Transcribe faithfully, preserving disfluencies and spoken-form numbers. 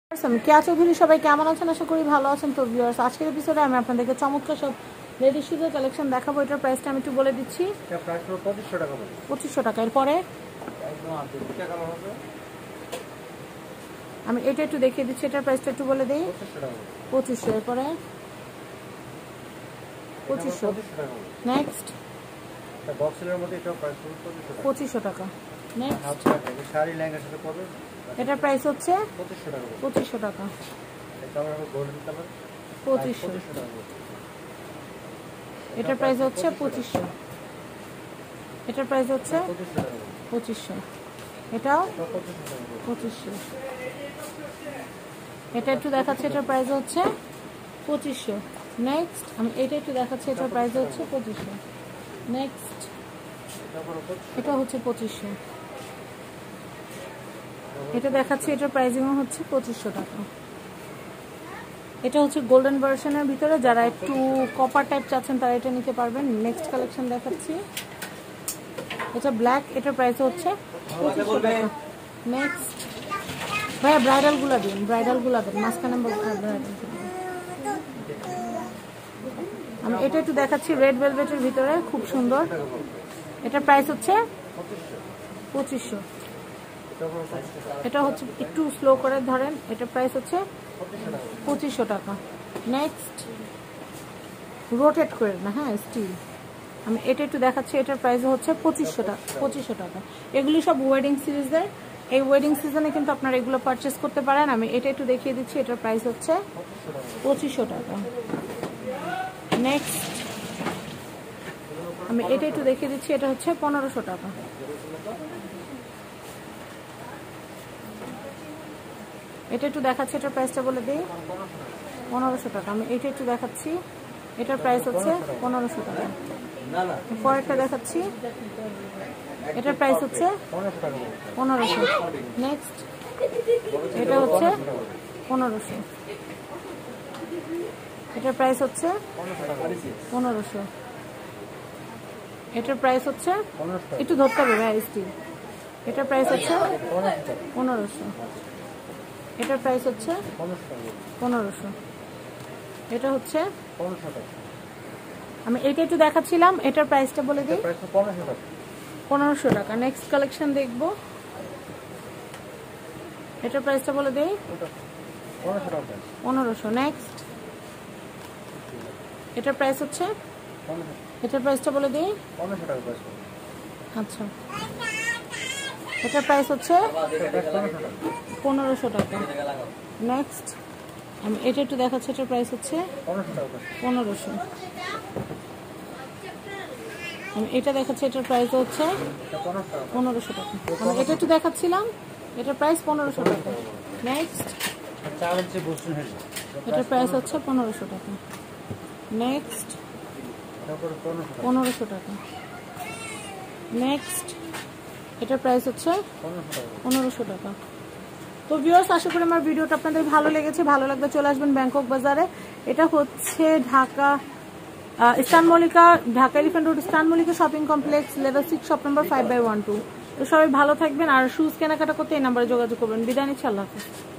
কেয়া চৌধুরী সবাই কেমন আছেন? আশা করি ভালো আছেন। তো ভিউয়ার্স, আজকের এপিসোডে আমি আপনাদেরকে চমৎকার সব লেডিস শুজের কালেকশন দেখাবো। এটার প্রাইসটা আমি একটু বলে দিচ্ছি, পঁচিশশো টাকা। পঁচিশশো টাকা। এরপরে আমি এটা একটু দেখিয়ে দিচ্ছি, এটার প্রাইসটা একটু বলে দিই, পঁচিশশো। এরপরে পঁচিশশো। নেক্সট পঁচিশশো টাকা। নেক্সট এটার প্রাইস হচ্ছে পঁচিশশো টাকা। পঁচিশশো। এটার প্রাইস হচ্ছে পঁচিশশো। এটার প্রাইস হচ্ছে পঁচিশশো। এটাও পঁচিশশো। এটা একটু দেখাচ্ছে, এটার প্রাইস হচ্ছে পঁচিশশো। নেক্সট আমি এটা একটু দেখাচ্ছি, এটার প্রাইস হচ্ছে পঁচিশশো। নেক্সট এটা হচ্ছে পঁচিশশো। এটা দেখাচ্ছি, এটার প্রাইসিং হচ্ছে পঁচিশশো টাকা। এটা হচ্ছে গোল্ডেন ভার্সনের ভিতরে, যারা একটু কপার টাইপ চাচ্ছেন তারা এটা নিতে পারবেন। নেক্সট কালেকশন দেখাচ্ছি, এটা ব্ল্যাক, এটার প্রাইস হচ্ছে পঁচিশশো টাকা। নেক্সট ভাইয়া ব্রাইডাল গুলা দিন, ব্রাইডাল গুলা দিন, মাঝখানে ব্রাইডাল। আমি এটা একটু দেখাচ্ছি, রেড ভেলভেটের ভিতরে, খুব সুন্দর। এটার প্রাইস হচ্ছে পঁচিশশো। এটা হচ্ছে একটু স্লো করে ধরেন, এটার প্রাইস হচ্ছে পঁচিশশো টাকা। নেক্সট রোটেট করে না, হ্যাঁ স্টিল। আমি এটা একটু দেখাচ্ছি, এটার প্রাইস হচ্ছে পঁচিশশো টাকা। পঁচিশশো টাকা। এগুলি সব ওয়েডিং সিরিজের, এই ওয়েডিং সিজনে কিন্তু আপনারা এগুলো পারচেস করতে পারেন। আমি এটা একটু দেখিয়ে দিচ্ছি, এটার প্রাইস হচ্ছে পঁচিশশো টাকা। নেক্সট আমি এটা একটু দেখিয়ে দিচ্ছি, এটা হচ্ছে পনেরোশো টাকা। এটা একটু দেখাচ্ছি, এটার প্রাইসটা বলে দিই, পনেরোশো টাকা। আমি এটা একটু দেখাচ্ছি, এটার প্রাইস হচ্ছে পনেরোশো টাকা। পরেরটা দেখাচ্ছি, এটার প্রাইস হচ্ছে পনেরোশো। নেক্সট এটা হচ্ছে পনেরোশো। এটার প্রাইস হচ্ছে পনেরোশো। এটার প্রাইস হচ্ছে একটু ধরতে হবে ভাই স্টিল। এটার প্রাইস হচ্ছে পনেরোশো। এটার প্রাইস হচ্ছে পনেরোশো। এটা হচ্ছে আমি এটা একটু দেখাচ্ছিলাম, এটার প্রাইসটা বলে দিই, পনেরোশো টাকা। নেক্সট কালেকশন দেখবো, এটার প্রাইসটা বলে দিই, পনেরোশো। নেক্সট এটার প্রাইস হচ্ছে, এটার প্রাইসটা বলে দিই, আচ্ছা এটার প্রাইস হচ্ছে পনেরোশো টাকা। নেক্সট আমি এটা একটু দেখাচ্ছি, এটার প্রাইস হচ্ছে পনেরোশো। আমি এটা দেখাচ্ছি, এটার প্রাইস হচ্ছে পনেরোশো টাকা। আমি এটা একটু দেখাচ্ছিলাম, এটার প্রাইস পনেরোশো টাকা। নেক্সট এটার প্রাইস হচ্ছে পনেরোশো টাকা। নেক্সট পনেরোশো টাকা। নেক্সট এটার প্রাইস হচ্ছে পনেরোশো টাকা। তো ভিউয়ার্স, আশা করি আমার ভিডিওটা আপনাদের ভালো লেগেছে। ভালো লাগলে চলে আসবেন ব্যাংকক বাজারে। এটা হচ্ছে Dhaka eastern Mallika, Dhaka elephant road eastern Mallika shopping complex, level six, shop number five by one two. তো সবাই ভালো থাকবেন, আর শুজ কেনাকাটা করতে এই নাম্বারে যোগাযোগ করবেন। বিদায় নিচ্ছি, আল্লাহ হাফেজ।